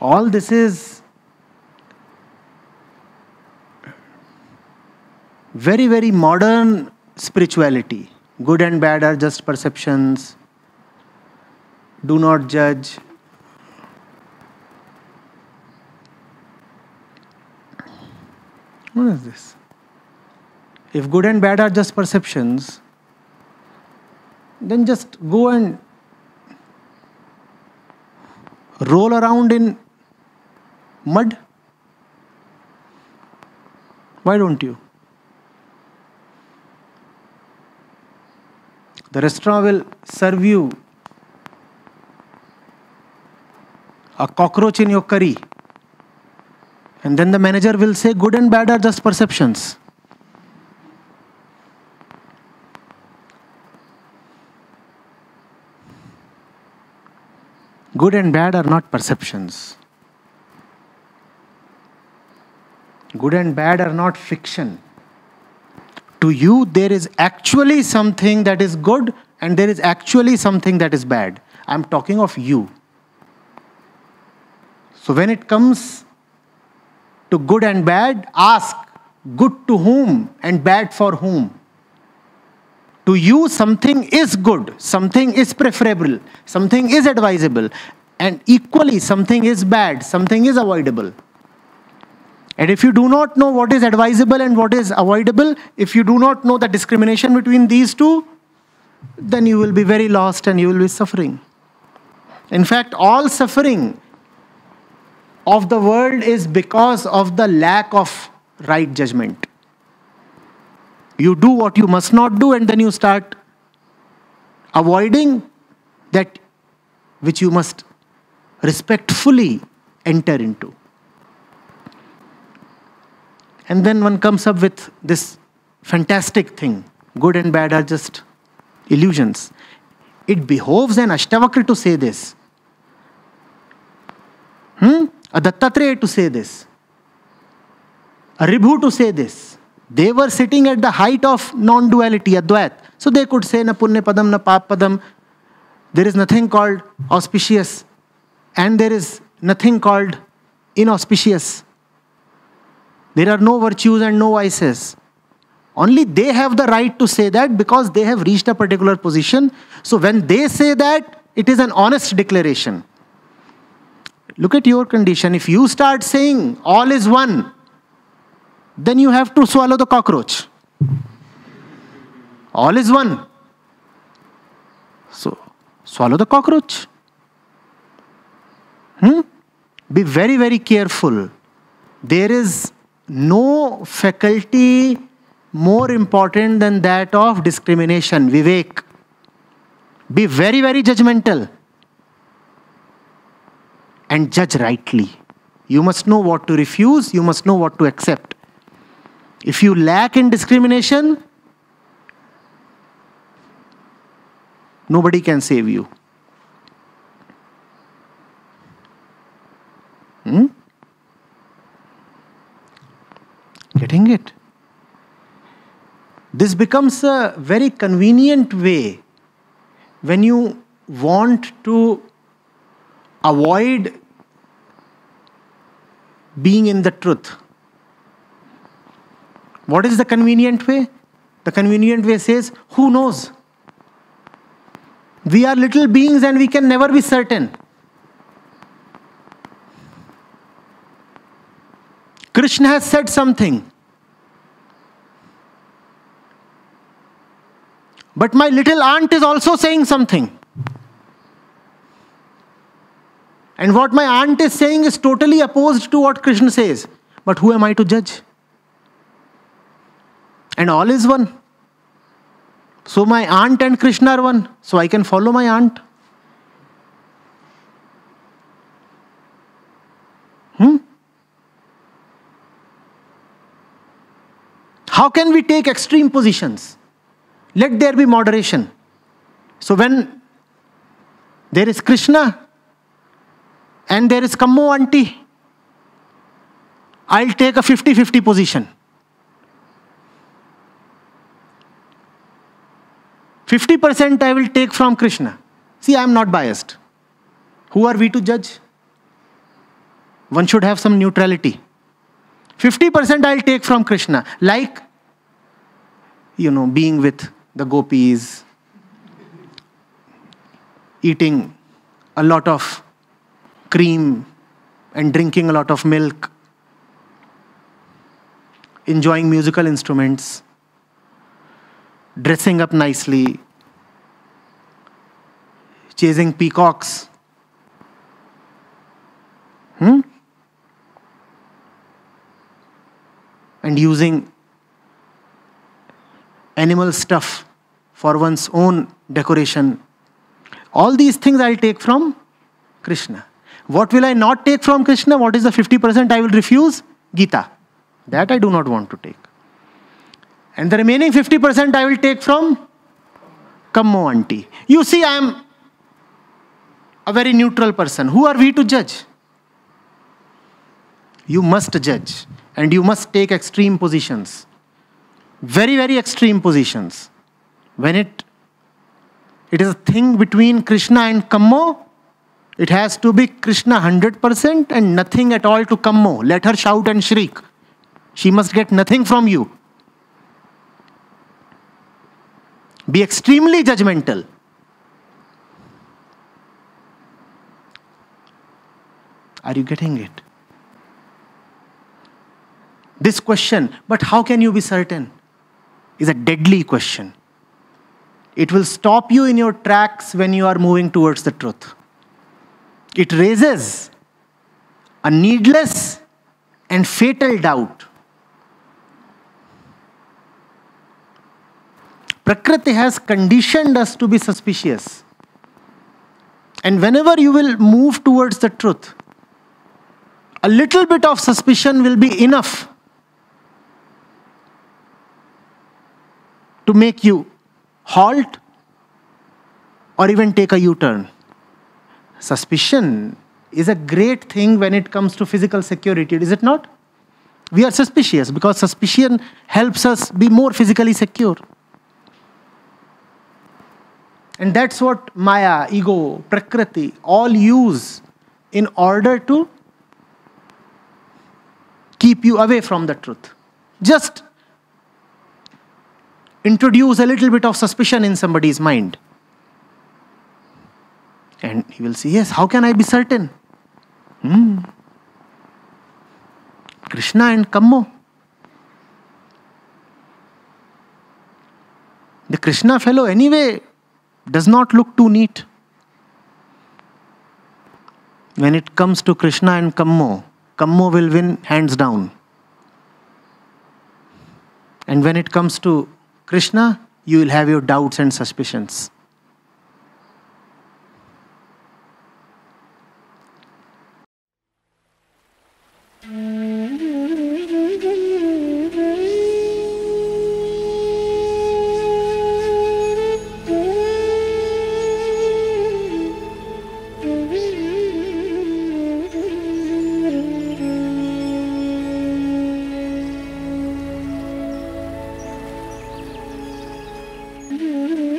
All this is very, very modern spirituality. Good and bad are just perceptions. Do not judge. What is this? If good and bad are just perceptions, then just go and roll around in mud. Why don't you? The restaurant will serve you a cockroach in your curry. And then the manager will say, good and bad are just perceptions. Good and bad are not perceptions. Good and bad are not fiction. To you, there is actually something that is good and there is actually something that is bad. I am talking of you. So when it comes to good and bad, ask good to whom and bad for whom. To you, something is good, something is preferable, something is advisable, and equally something is bad, something is avoidable. And if you do not know what is advisable and what is avoidable, if you do not know the discrimination between these two, then you will be very lost and you will be suffering. In fact, all suffering of the world is because of the lack of right judgment. You do what you must not do and then you start avoiding that which you must respectfully enter into. And then one comes up with this fantastic thing. Good and bad are just illusions. It behoves an Ashtavakra to say this. A Dattatreya to say this. A Ribhu to say this. They were sitting at the height of non-duality, Advait. So they could say, na punya padam, na pap padam. There is nothing called auspicious. And there is nothing called inauspicious. There are no virtues and no vices. Only they have the right to say that because they have reached a particular position. So when they say that, it is an honest declaration. Look at your condition. If you start saying all is one, then you have to swallow the cockroach. All is one. So, swallow the cockroach. Be very, very careful. There is no faculty more important than that of discrimination, vivek. Be very, very judgmental. And judge rightly. You must know what to refuse, you must know what to accept. If you lack in discrimination, nobody can save you. Getting it? This becomes a very convenient way when you want to avoid being in the truth. What is the convenient way? The convenient way says, who knows? We are little beings and we can never be certain. Krishna has said something. But my little aunt is also saying something. And what my aunt is saying is totally opposed to what Krishna says. But who am I to judge? And all is one. So my aunt and Krishna are one. So I can follow my aunt. How can we take extreme positions? Let there be moderation. So when there is Krishna and there is Kammo auntie, I'll take a 50-50 position. 50% I will take from Krishna. See, I am not biased. Who are we to judge? One should have some neutrality. 50% I'll take from Krishna, like, being with the gopis, eating a lot of cream and drinking a lot of milk, enjoying musical instruments, dressing up nicely, chasing peacocks. And using animal stuff for one's own decoration. All these things I'll take from Krishna. What will I not take from Krishna? What is the 50% I will refuse? Gita. That I do not want to take. And the remaining 50% I will take from Kammo auntie. You see, I am a very neutral person. Who are we to judge? You must judge. And you must take extreme positions. Very, very extreme positions. When it is a thing between Krishna and Kammo, it has to be Krishna 100% and nothing at all to Kammo. Let her shout and shriek. She must get nothing from you. Be extremely judgmental. Are you getting it? This question, but how can you be certain, is a deadly question. It will stop you in your tracks when you are moving towards the truth. It raises a needless and fatal doubt. Prakriti has conditioned us to be suspicious. And whenever you will move towards the truth, a little bit of suspicion will be enough to make you halt or even take a U-turn. Suspicion is a great thing when it comes to physical security, is it not? We are suspicious because suspicion helps us be more physically secure. And that's what Maya, ego, Prakriti all use in order to keep you away from the truth. Just introduce a little bit of suspicion in somebody's mind. And he will say, yes, how can I be certain? Krishna and Kammo. The Krishna fellow anyway does not look too neat. When it comes to Krishna and Kammo, Kammo will win hands down. And when it comes to Krishna, you will have your doubts and suspicions. Mm-hmm.